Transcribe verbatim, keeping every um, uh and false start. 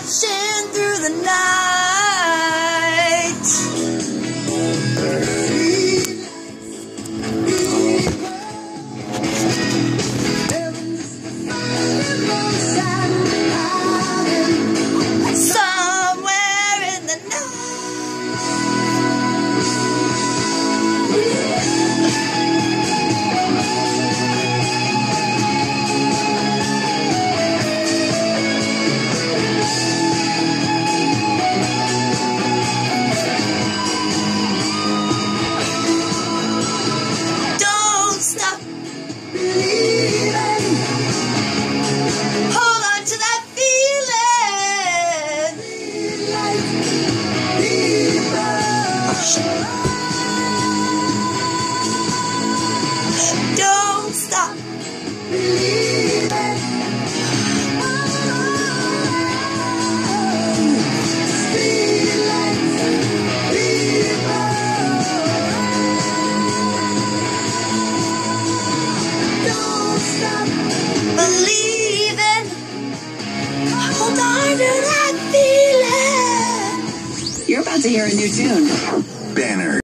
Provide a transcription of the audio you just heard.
marching through the night. Somewhere in the hold on to that feeling. Don't stop believing. Believing, hold on to that feeling. You're about to hear a new tune. Banner.